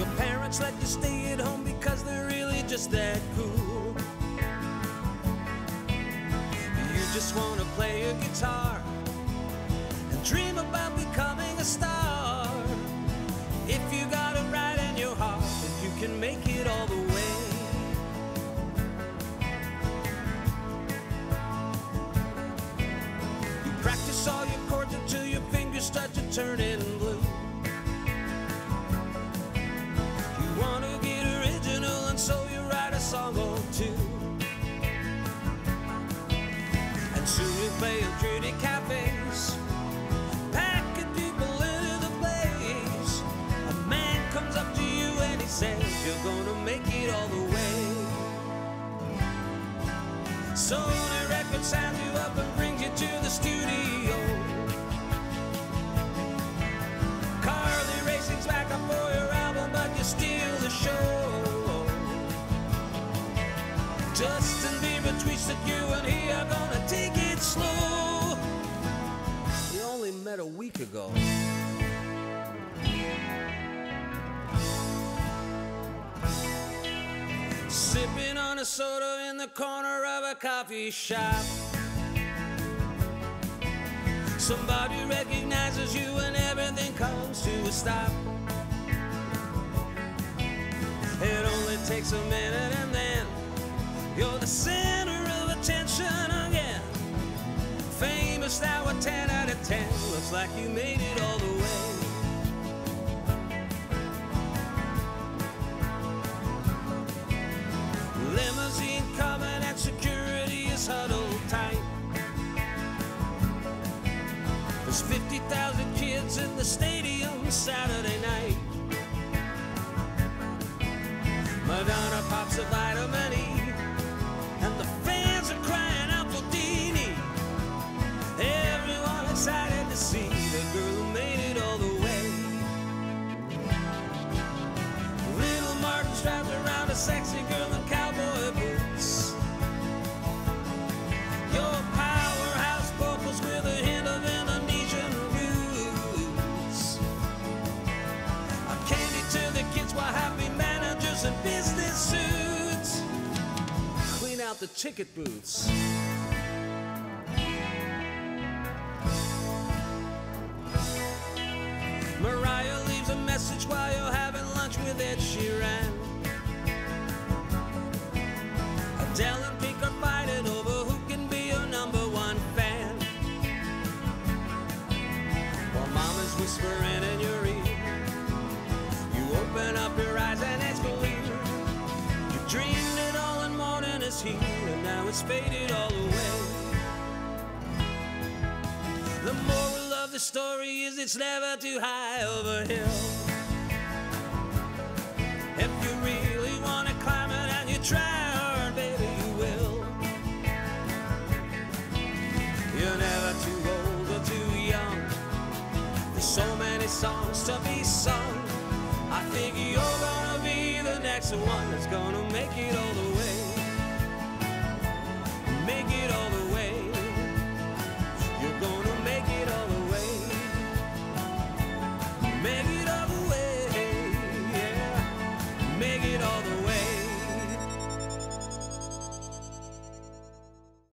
your parents let you stay at home because they're really just that cool. You just want to play a guitar and dream about becoming a star. If you got it right in your heart, then you can make it all the way. You practice all your chords until your fingers start to turn in blue. You want to get original, and so you write a song or two. And soon you play in pretty cafes, packing people into the place. A man comes up to you and he says, you're gonna make it all the way. Sony Records signs you up and brings you to the studio. Carly racing's back up for your album, but you steal the show. Justin Bieber tweets that you and he are gonna take it slow. You only met a week ago. Sipping on a soda in the corner of a coffee shop. Somebody recognizes you and everything comes to a stop. It only takes a minute and then you're the center of attention again. Famous now, a 10 out of 10. Looks like you made it all the way. Limousine coming and security is huddled tight. There's 50,000 kids in the stadium Saturday night. Madonna pops a vitamin E, and the fans are crying out for Dini. Everyone excited to see the girl who made it all the way. Little Martin strapped around a sexy girl in cowboy boots. Your powerhouse vocals with a hint of Indonesian roots. A candy to the kids while happy managers in business suits clean out the ticket booths. Mariah leaves a message while you're having lunch with Ed Sheeran. Adele and Pink are fighting over who can be your #1 fan. While Mama's whispering in your ear, you open up your eyes and it's clear. You dreamed it all and morning is here, and now it's faded all away. The moral of the story is it's never too high of a hill. If you really want to climb it and you try hard, baby, you will. You're never too old or too young. There's so many songs to be sung. I think you're gonna be the next one that's gonna make it all the way. Make it all the way. You're gonna make it all the way. Make it all the way, yeah. Make it